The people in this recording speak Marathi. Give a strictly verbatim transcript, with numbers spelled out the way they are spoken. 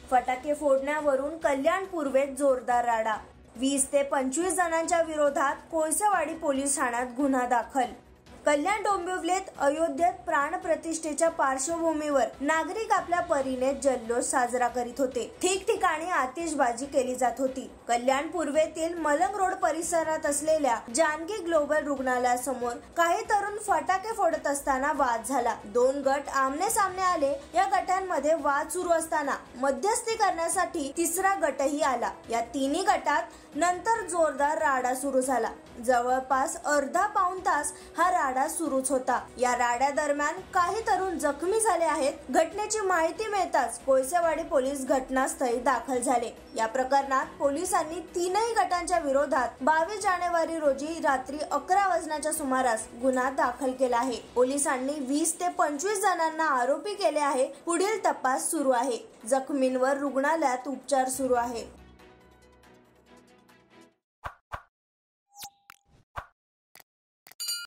फटाके फोडण्यावरून कल्याण पूर्वेत जोरदार राडा। वीस ते पंचवीस जणांच्या विरोधात कोळसेवाडी पोलीस ठाण्यात गुन्हा दाखल। कल्याण डोंबिवलीत अयोध्येत प्राणप्रतिष्ठेच्या पार्श्वभूमीवर नागरिक आपल्या परीने जल्लोष साजरा करीत होते। ठिकठिकाणी आतिषबाजी केली जात होती। कल्याण पूर्वेतील मलंग रोड परिसरात असलेल्या जानकी ग्लोबल रुग्णालयासमोर काही तरुण फटाके फोडत असताना वाद झाला। दोन गट आमने सामने आले। या गटांमध्ये वाद सुरू असताना मध्यस्थी करण्यासाठी तिसरा गटही आला। या तिन्ही गटात नंतर जोरदार राडा सुरू झाला। जवळपास अर्धा पाऊण तास हा राडा सुरूच होता। या राड्या दरम्यान काही तरुण जखमी झाले आहेत। घटनेची माहिती मिळताच कोळसेवाडी पोलीस घटनास्थळी दाखल झाले। या प्रकरणात पोलिसांनी तीनही गटांच्या विरोधात बावीस जानेवारी रोजी रात्री अकरा वाजण्याच्या सुमारास गुन्हा दाखल केला आहे। पोलिसांनी वीस ते पंचवीस जणांना आरोपी केले आहे। पुढील तपास सुरू आहे। जखमींवर रुग्णालयात उपचार सुरू आहे।